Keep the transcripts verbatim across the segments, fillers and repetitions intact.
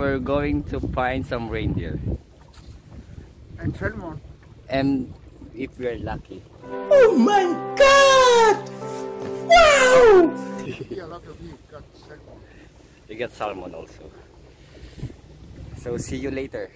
we're going to find some reindeer. And salmon. And if we're lucky. Oh my God! Wow! Yeah, a lot of you got salmon. You get salmon also. So see you later.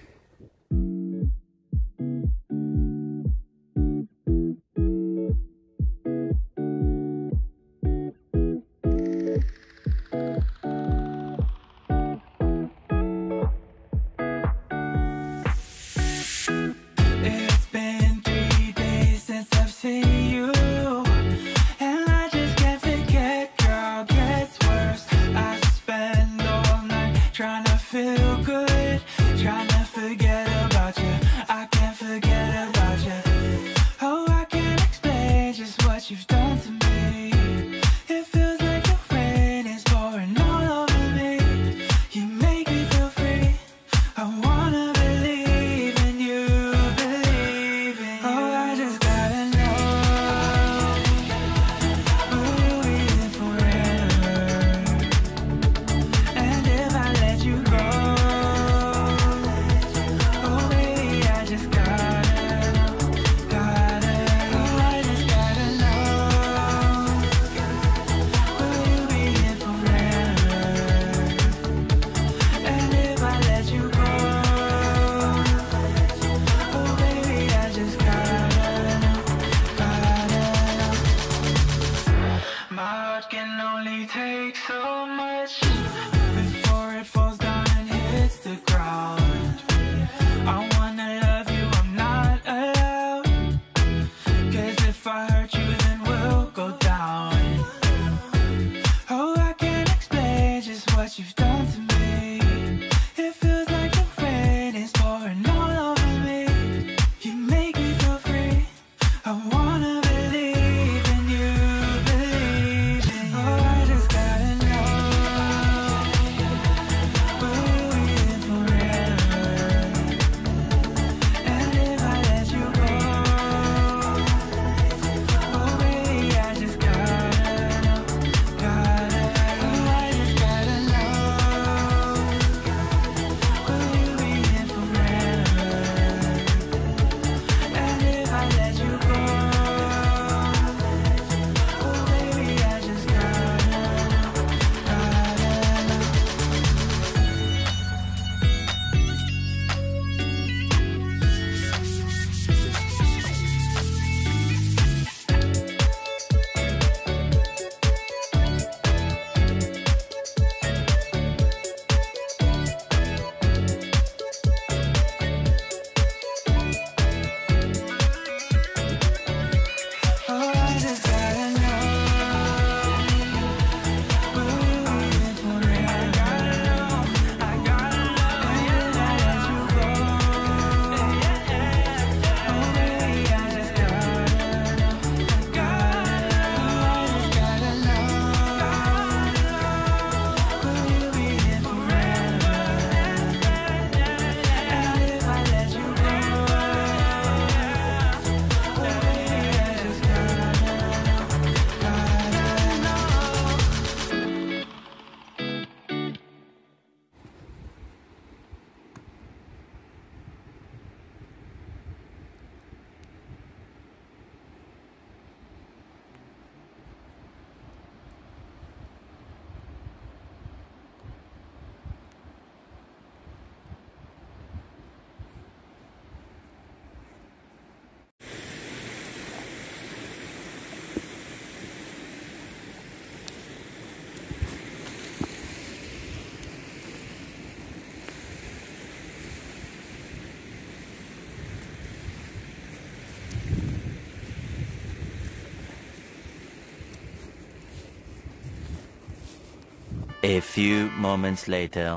A few moments later.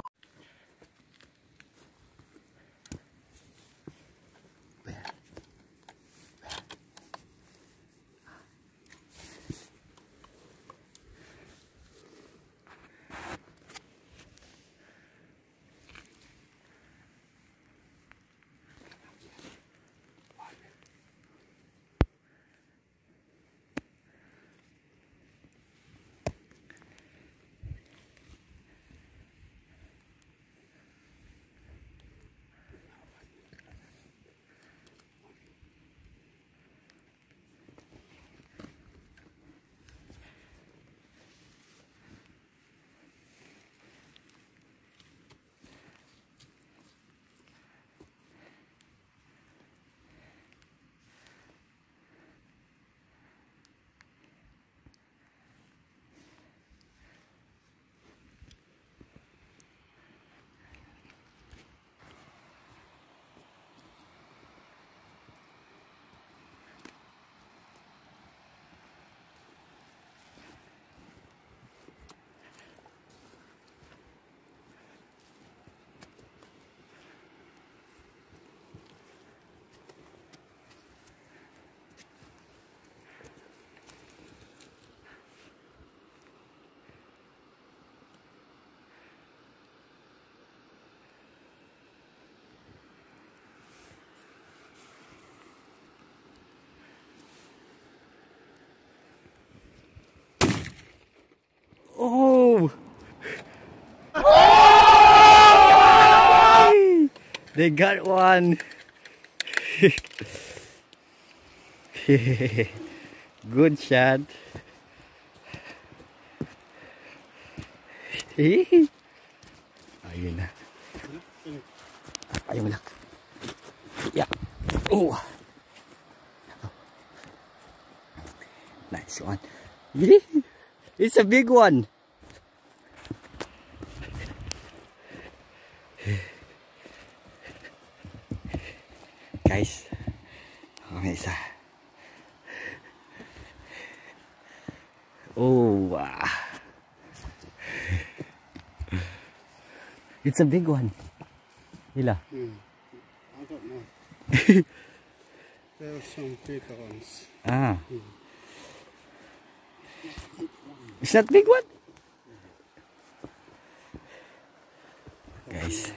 They got one. Good shot. Ayun na. Ayun lang. Yeah. Oh. Nice one. It's a big one. Guys, may isa. Oh, wow. It's a big one. Hila. Hmm. I don't know. There are some bigger ones. Ah. Hmm. Is that big one? Guys.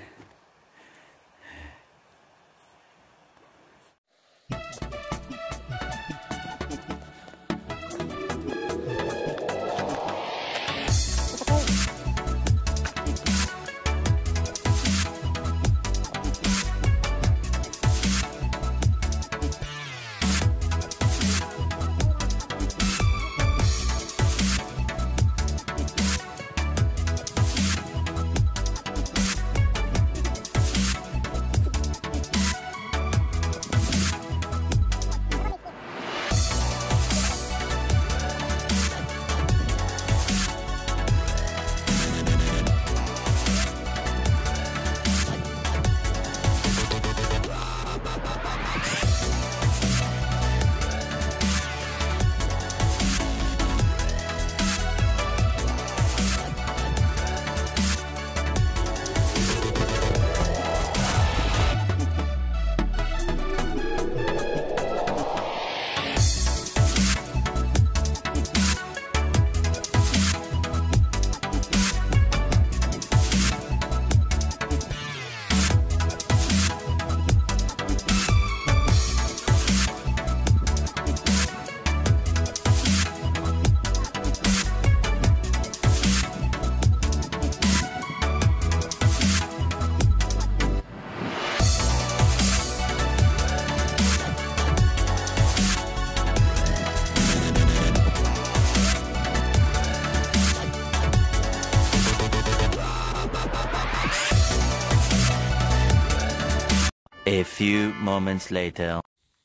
A few moments later.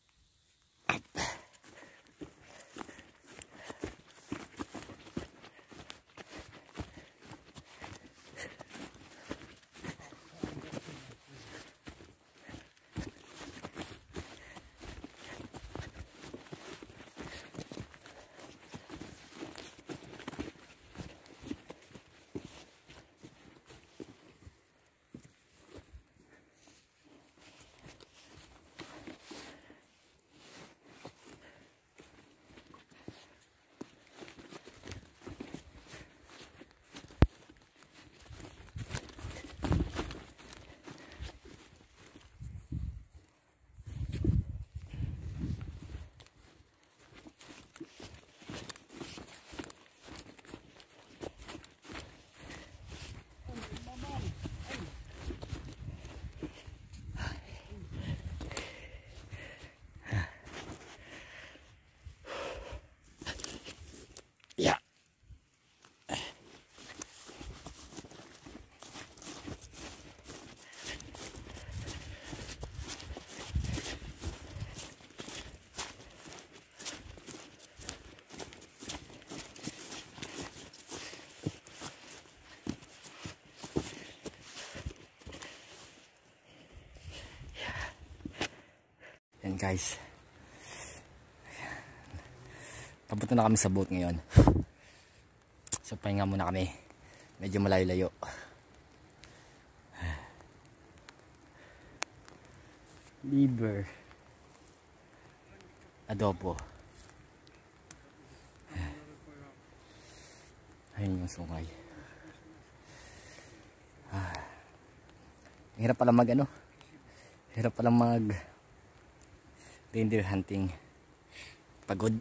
Yeah. Yan guys. Papunta na kami sa boat ngayon. So pahinga muna kami. Medyo malayo-layo. Liver. Adobo. Ayun yung sungay. Ah. Hirap pala mag ano. Hirap pala mag reindeer hunting. Pagod.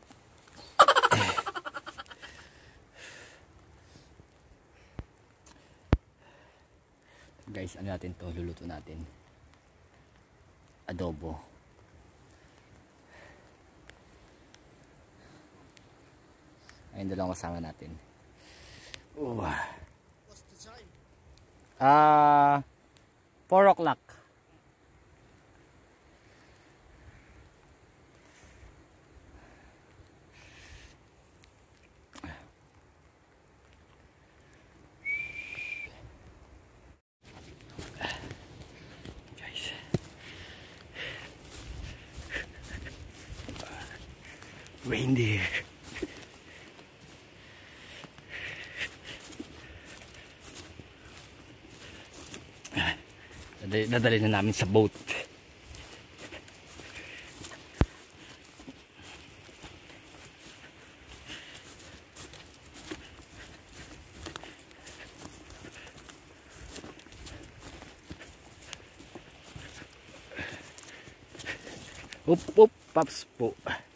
Guys, ano natin to, luluto natin. adobo. Ayun dalawang kasama natin. Oh. What's the time? Ah, uh, four o'clock. Reindeer. Dadali na namin sa boat. Up up paps po.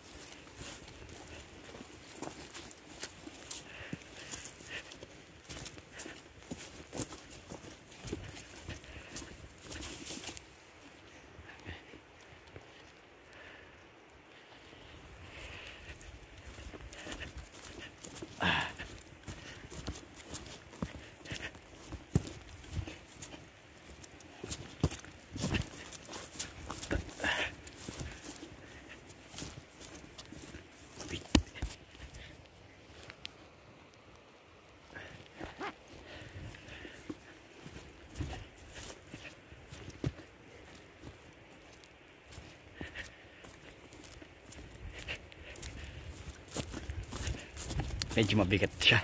Medyo mabigat siya.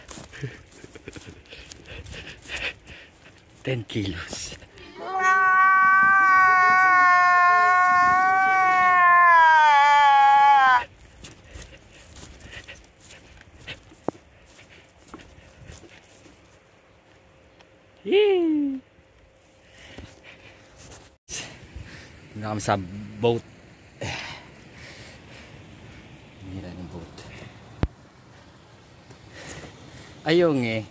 ten kilos. Yee! Hanggang kami sa boat. Hira ng boat. Ayong eh.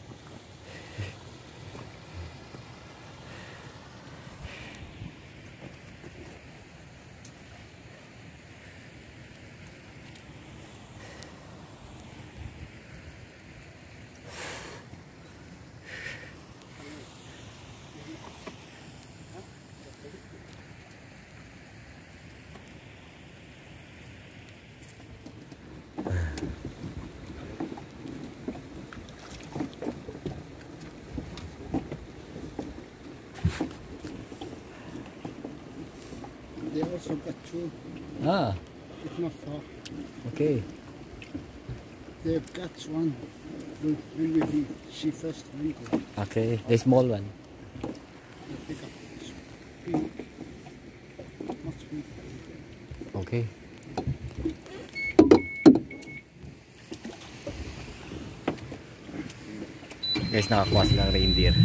They also got two. Ah, It's not far. okay. They've got one. Will will be she first Reindeer. Okay, the small one. They pick up this big. Not big. Okay. Guys, nakakuha silang reindeer.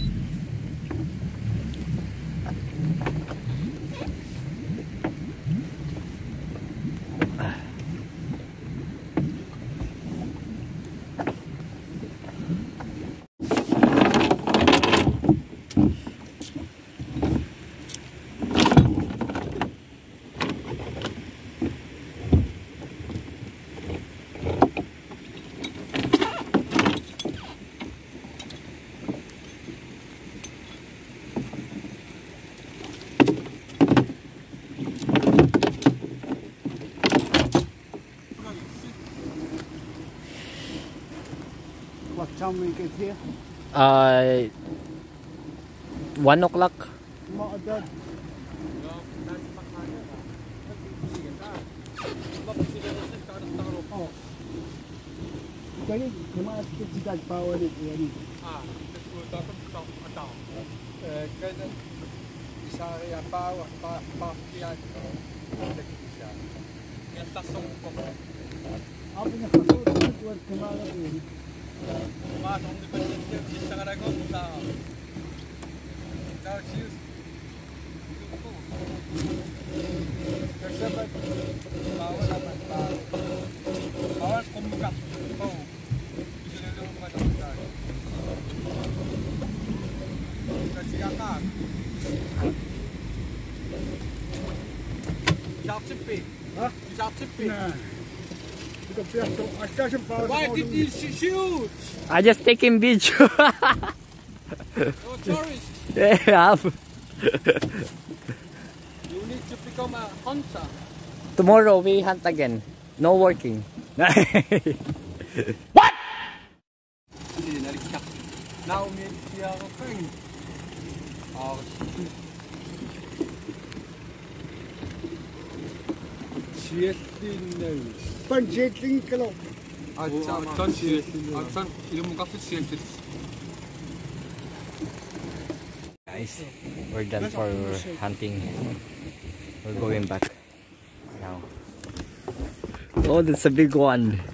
What time we get here? Uh, one o'clock. Not a dad. Oh. Kaya kumaas ka si dad power it yan. Ah, nagpunta ko sa ataw. Eh, kaya isa kaya pa pa pa yan. Nagkikisa. Yan tasong ko. Ako na kaso tuwad kumala ko. Masong di ba siya sa karagon sa. Now choose. Kasi ba bawal naman pa. Bawal kumbuka. Oh. Isunod mo ba tayo? Kasi kakak. zat tipping. Huh? You zat tipping. Nah. Ik heb echt zo, als ik een pauze Why did you shoot? I just taking video. You're a tourist. Yeah. You need to become a hunter. Tomorrow we hunt again. No working. Hindi na rin ka. Now me siya ako kang. Oh. Sjettinus. Van zitting klop. Atsan, atsan sjettinus. Atsan, ilmu kapit sjettinus. Guys, we're done for hunting. We're going back now. Oh, that's a big one.